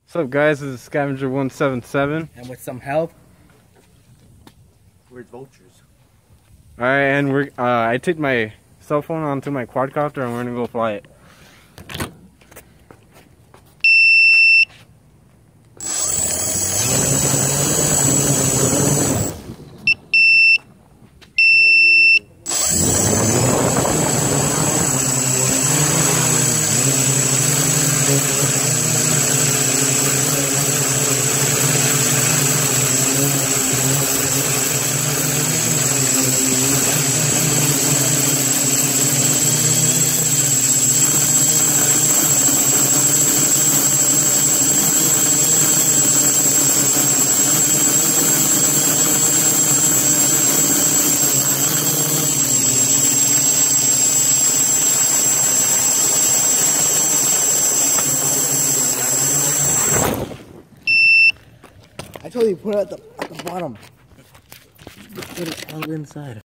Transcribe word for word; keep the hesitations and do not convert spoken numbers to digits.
What's up, guys? This is Scavenger one seven seven. And with some help, we're vultures. Alright, and we're uh, I take my cell phone onto my quadcopter and we're gonna go fly it. I told you put it at the, at the bottom. Put it all inside.